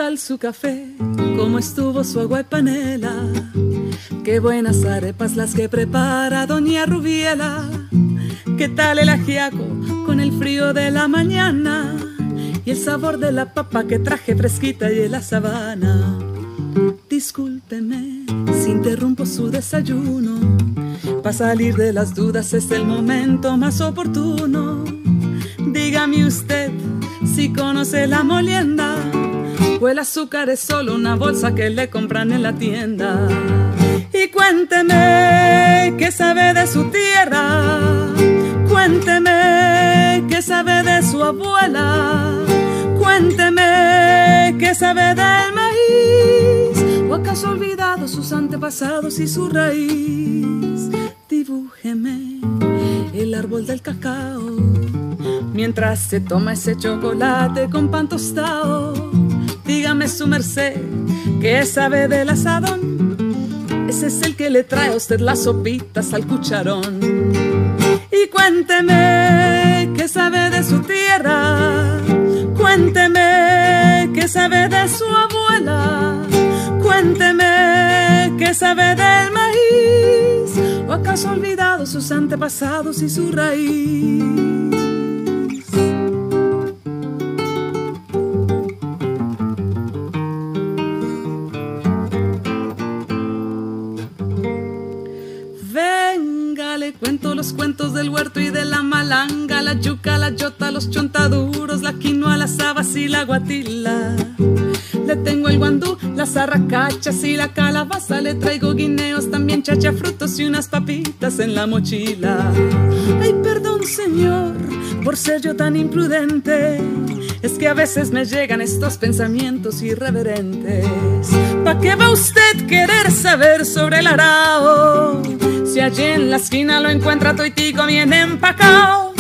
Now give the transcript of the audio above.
tal su café? ¿Cómo estuvo su agua y panela? Qué buenas arepas las que prepara doña Rubiela. ¿Qué tal el ajiaco con el frío de la mañana? Y el sabor de la papa que traje fresquita y de la sabana. Discúlpeme si interrumpo su desayuno. Para salir de las dudas es el momento más oportuno. Dígame usted si conoce la molienda o el azúcar es solo una bolsa que le compran en la tienda. Y cuénteme qué sabe de su tierra, cuénteme qué sabe de su abuela, cuénteme qué sabe del maíz, o acaso ha olvidado sus antepasados y su raíz. Dibújeme el árbol del cacao mientras se toma ese chocolate con pan tostado. Dígame su merced qué sabe del asadón. Ese es el que le trae a usted las sopitas al cucharón. Y cuénteme qué sabe de su tierra, cuénteme qué sabe de su abuela, cuénteme qué sabe del maíz, o acaso ha olvidado sus antepasados y su raíz. Cuento los cuentos del huerto y de la malanga, la yuca, la yota, los chontaduros, la quinoa, las habas y la guatila. Le tengo el guandú, las arracachas y la calabaza. Le traigo guineos, también chachafrutos y unas papitas en la mochila. Ay, perdón, señor, por ser yo tan imprudente. Es que a veces me llegan estos pensamientos irreverentes. ¿Pa' qué va usted querer saber sobre el arao? Si allí en la esquina lo encuentra toitico bien empacao.